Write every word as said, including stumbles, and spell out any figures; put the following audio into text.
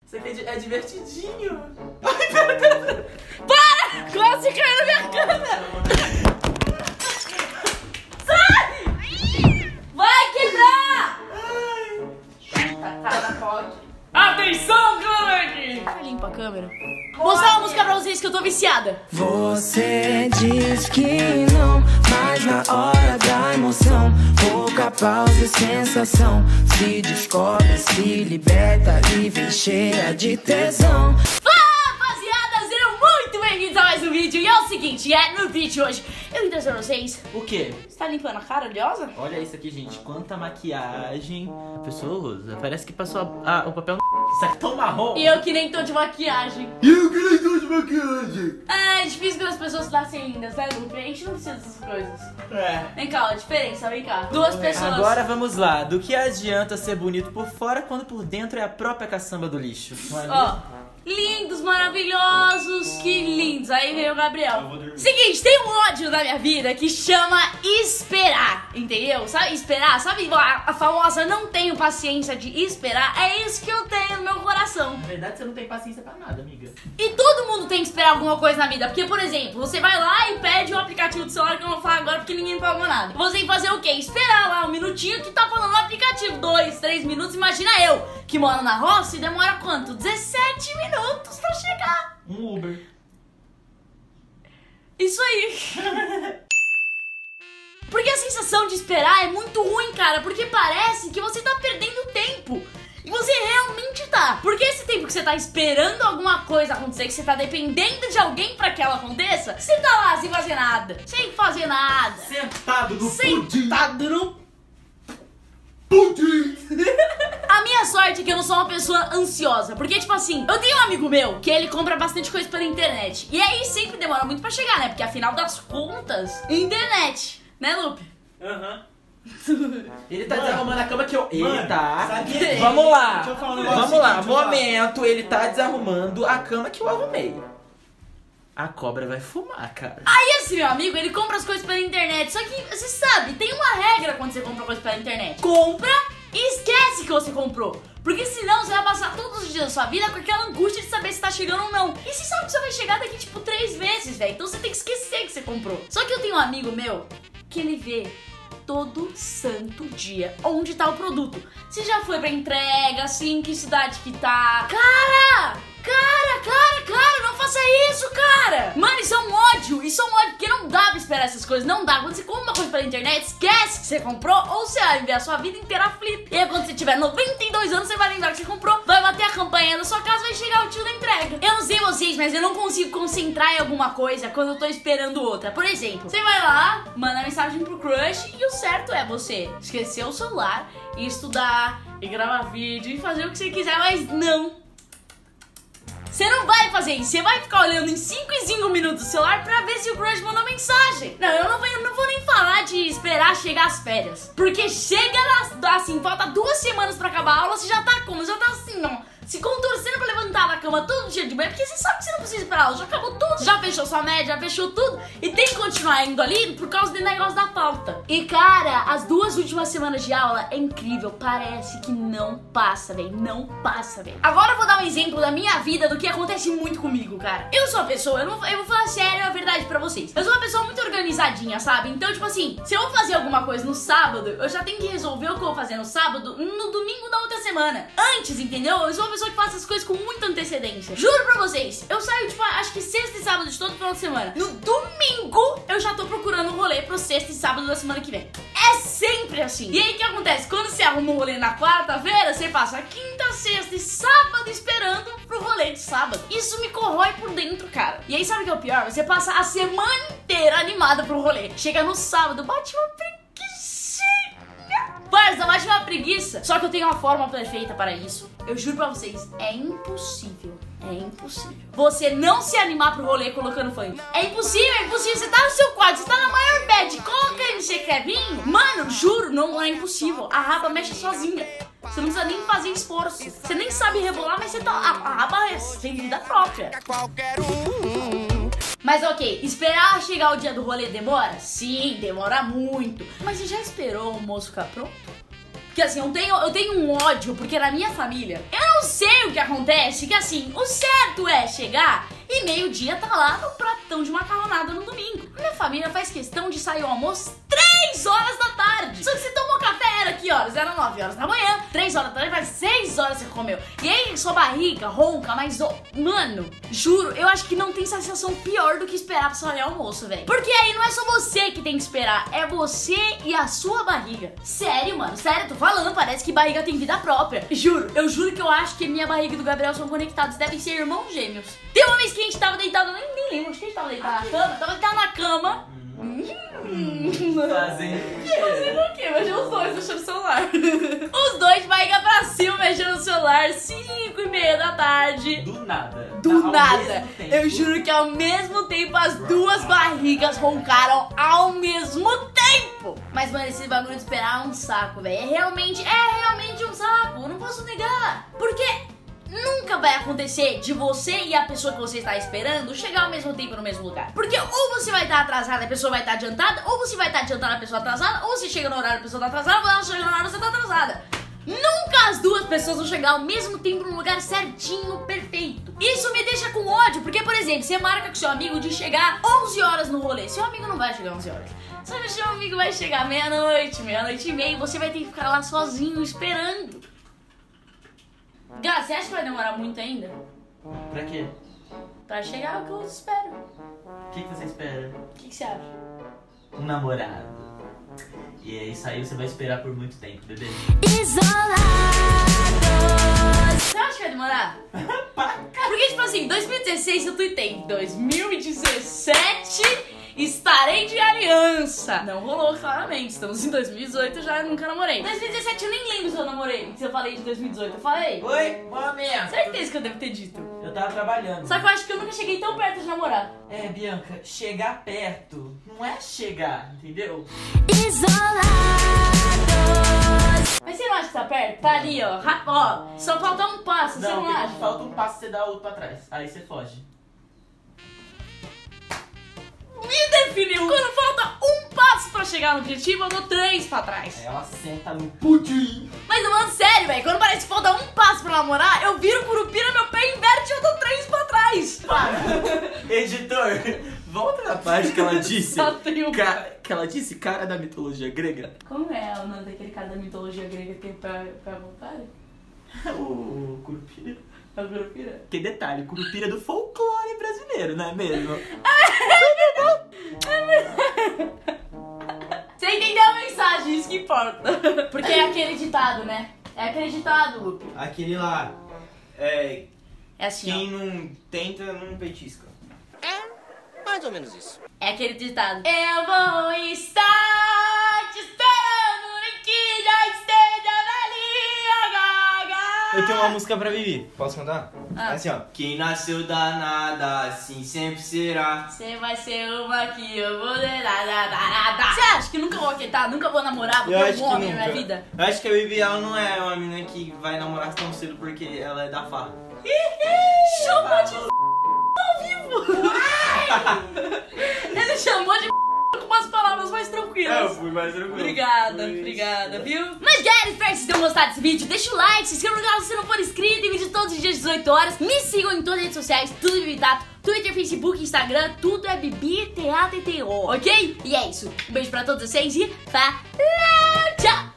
Isso aqui é divertidinho. Ai, pera, pera, pera. Para! Quase caiu na minha câmera! Sai! Vai quebrar! Ai. Tacada pode. Atenção, câmera! Limpa a câmera. Vou mostrar uma música pra vocês que eu tô viciada. Você diz que não, mas na hora da emoção, pouca pausa e sensação, se descobre, se liberta e vem cheia de tesão. Fala, rapaziada, sejam muito bem-vindos a mais um vídeo. E é o seguinte, é no vídeo de hoje eu vim trazer pra vocês. O quê? Você tá limpando a cara, oleosa? Olha isso aqui, gente. Quanta maquiagem a pessoa usa. Parece que passou a, a, o papel no... Isso aqui tão marrom. E eu que nem tô de maquiagem. E eu que nem tô de maquiagem. É difícil quando as pessoas nascem lindas, né, Lupe? A gente não precisa dessas coisas. É. Vem cá, ó, a diferença, vem cá. Duas pessoas. Agora vamos lá. Do que adianta ser bonito por fora quando por dentro é a própria caçamba do lixo? Não é Ó, mesmo? lindos, maravilhosos, que lindos. Aí veio o Gabriel. Seguinte, tem um ódio na minha vida que chama esperar, entendeu? Sabe esperar? Sabe a, a famosa não tenho paciência de esperar? É isso que eu tenho no meu coração. Na verdade, você não tem paciência pra nada, amiga. E todo mundo tem que esperar alguma coisa na vida. Porque, por exemplo, você vai lá e pede um aplicativo do celular que eu não vou falar agora porque ninguém pagou nada. Você tem que fazer o quê? Esperar lá um minutinho que tá falando no aplicativo. Dois, três minutos. Imagina eu, que moro na roça e demora quanto? dezessete minutos pra chegar. Um Uber. Isso aí. Porque a sensação de esperar é muito ruim, cara. Porque parece que você tá perdendo tempo. E você realmente tá. Porque esse tempo que você tá esperando alguma coisa acontecer, que você tá dependendo de alguém pra que ela aconteça, você tá lá sem fazer nada. Sem fazer nada. Sentado no pudim. Sentado no... Pudim. A minha sorte é que eu não sou uma pessoa ansiosa. Porque, tipo assim, eu tenho um amigo meu que ele compra bastante coisa pela internet. E aí sempre demora muito pra chegar, né? Porque afinal das contas, internet. Né, Lupe? Aham. Ele tá desarrumando a cama que eu... Ele Mano, tá... sabia? Vamos lá. Deixa eu falar um negócio Vamos lá. aqui, deixa eu falar. Momento, ele tá desarrumando a cama que eu arrumei. A cobra vai fumar, cara. Aí esse meu amigo, ele compra as coisas pela internet. Só que, você sabe, tem uma regra quando você compra coisa pela internet. Compra e esquece que você comprou. Porque senão você vai passar todos os dias da sua vida com aquela angústia de saber se tá chegando ou não. E você sabe que você vai chegar daqui, tipo, três meses, velho. Então você tem que esquecer que você comprou. Só que eu tenho um amigo meu que ele vê todo santo dia onde tá o produto. Você já foi pra entrega, assim, que cidade que tá? Cara! Cara, cara, cara, não faça isso, cara! Mano, isso é um ódio, isso é um ódio, porque não dá pra esperar essas coisas, não dá. Quando você compra uma coisa pela internet, esquece que você comprou, ou você vai viver a sua vida inteira aflita. E aí quando você tiver noventa e dois anos, você vai lembrar que você comprou, vai bater a campainha da sua casa, vai chegar o tio da entrega. Eu não sei vocês, mas eu não consigo concentrar em alguma coisa quando eu tô esperando outra. Por exemplo, você vai lá, manda mensagem pro crush, e o certo é você esquecer o celular, e estudar, e gravar vídeo, e fazer o que você quiser, mas não. Você não vai fazer isso, você vai ficar olhando em cinco em cinco minutos o celular pra ver se o crush mandou mensagem. Não, eu não vou, eu não vou nem falar de esperar chegar as férias. Porque chega na, assim, falta duas semanas pra acabar a aula, você já tá como? Você já tá assim, ó, se contorcendo pra levantar da cama todo dia de manhã, porque você sabe que você não precisa esperar a aula, já acabou tudo, já fechou sua média, já fechou tudo, e tem que continuar indo ali por causa do negócio da pauta. E cara, as duas últimas semanas de aula é incrível, parece que não passa, velho, não passa, velho. Agora eu vou dar um exemplo da minha vida, do que acontece muito comigo, cara. Eu sou uma pessoa, eu, não, eu vou falar sério a verdade pra vocês, eu sou uma pessoa muito organizadinha, sabe? Então, tipo assim, se eu vou fazer alguma coisa no sábado, eu já tenho que resolver o que eu vou fazer no sábado, no domingo da outra semana. Antes, entendeu? Eu sou uma pessoa que faz as coisas com muita antecedência. Juro pra vocês, eu saio, tipo, acho que sexta e sábado de todo final de semana. No domingo, eu já tô procurando um rolê pro sexta e sábado da semana que vem. É sempre assim. E aí, o que acontece? Quando você arruma um rolê na quarta-feira, você passa quinta, sexta e sábado esperando pro rolê de sábado. Isso me corrói por dentro, cara. E aí, sabe o que é o pior? Você passa a semana inteira animada pro rolê. Chega no sábado, bate uma preguiça. Parça, bate uma preguiça. Só que eu tenho uma forma perfeita para isso. Eu juro pra vocês, é impossível. É impossível você não se animar pro rolê colocando funk. É impossível, é impossível. Você tá no seu quarto, você tá na maior bad, coloca M C Kevinho. Mano, juro, não é impossível. A raba mexe sozinha. Você não precisa nem fazer esforço. Você nem sabe rebolar, mas você tá... A, a raba é sem vida própria. Mas ok, esperar chegar o dia do rolê demora? Sim, demora muito. Mas você já esperou o moço ficar pronto? Porque assim, eu tenho, eu tenho um ódio, porque na minha família, eu não sei o que acontece, que assim, o certo é chegar e meio-dia tá lá no pratão de macarronada no domingo. Minha família faz questão de sair ao almoço três horas da tarde. Só que você tomou café, era que horas? Era nove horas da manhã, três horas da tarde, faz seis horas você comeu. E aí sua barriga ronca, mas, oh, mano, juro, eu acho que não tem sensação pior do que esperar pra sair ao almoço, velho. Porque aí não é só você que tem que esperar, é você e a sua barriga. Sério, mano, sério, tô falando, parece que barriga tem vida própria. Juro, eu juro que eu acho que minha barriga e do Gabriel são conectados, devem ser irmãos gêmeos. Tem uma vez que a gente tava deitado, nem, nem lembro, acho que a gente tava deitado na cama, tava deitado na cama. Hum, fazendo o quê? Fazendo o quê? Mexendo os dois, mexendo o celular. Os dois de barriga pra cima, mexendo no celular, cinco e meia da tarde. Do nada. Do Ao nada. mesmo tempo. Eu juro que ao mesmo tempo as duas barrigas roncaram ao mesmo tempo. Mas, mano, esse bagulho de esperar é um saco, velho. É realmente, é realmente um saco. Eu não posso negar. Porque nunca vai acontecer de você e a pessoa que você está esperando chegar ao mesmo tempo no mesmo lugar. Porque ou você vai estar atrasada e a pessoa vai estar adiantada, ou você vai estar adiantada e a pessoa atrasada, ou você chega no horário e a pessoa está atrasada, ou ela chega no horário e você está atrasada. Nunca as duas pessoas vão chegar ao mesmo tempo no lugar certinho, perfeito. Isso me deixa com ódio, porque, por exemplo, você marca com seu amigo de chegar onze horas no rolê. Seu amigo não vai chegar onze horas. Só que seu amigo vai chegar meia-noite, meia-noite e meia, e você vai ter que ficar lá sozinho esperando. Gá, você acha que vai demorar muito ainda? Pra quê? Pra chegar o que eu espero. O que, que você espera? O que, que você acha? Um namorado. E é isso aí, você vai esperar por muito tempo, bebê. Isolados. Você acha que vai demorar? Porque, tipo assim, dois mil e dezesseis eu tuitei. dois mil e dezessete estarei de aliança. Não rolou, claramente. Estamos em dois mil e dezoito, já nunca namorei. dois mil e dezessete eu nem lembro se eu namorei. Se eu falei de dois mil e dezoito, eu falei? Oi, boa merda. Certeza que eu devo ter dito. Eu tava trabalhando. Só que eu acho que eu nunca cheguei tão perto de namorar. É, Bianca, chegar perto não é chegar, entendeu? Isolados. Mas você não acha que tá perto? Tá ali, ó. Ra- ó, só falta um passo, você Não, não tem- acha? falta um passo, você dá outro pra trás. Aí você foge. Me definiu! Quando falta um passo pra chegar no objetivo, eu dou três pra trás. Aí ela senta no pudim. Mas eu mando sério, velho. Quando parece que falta um passo pra namorar, eu viro o curupira, meu pé inverte e eu dou três pra trás. Para! Editor, volta na parte que ela disse. Só tem um Ca- que ela disse cara da mitologia grega. Como é o nome daquele cara da mitologia grega que tem pé, pé à vontade? O Curupira. É o curupira? Tem detalhe, Curupira é do folclore brasileiro, não é mesmo? Você entendeu a mensagem, isso que importa. Porque é aquele ditado, né? É aquele ditado, Lupe. Aquele lá, é, É assim, quem ó. não tenta, não petisca. Mais ou menos isso. É aquele ditado. Eu vou estar te esperando em que já esteja velhinha, gaga. Eu tenho uma música pra Vivi, posso cantar? Ah. É assim, ó. Quem nasceu danada, assim sempre será. Você vai ser uma que eu vou... Você acha que nunca vou aquietar, nunca vou namorar, vou Eu ter acho um que homem na minha nunca. vida? Eu acho que a Vivi, ela não é uma menina que vai namorar tão cedo porque ela é da farra. Chamou de ao vivo! Ele chamou de com umas palavras mais tranquilas. fui mais tranquilo. Obrigada, Fui- obrigada, viu? Mas, galera, espero que vocês tenham gostado desse vídeo. Deixa o like, se inscreva no canal se você não for inscrito. Tem vídeo todos os dias, dezoito horas. Me sigam em todas as redes sociais, tudo Bibi Tato. Twitter, Facebook, Instagram, tudo é Bibi T A T T O, ok? E é isso. Um beijo pra todos vocês e falou! Tchau!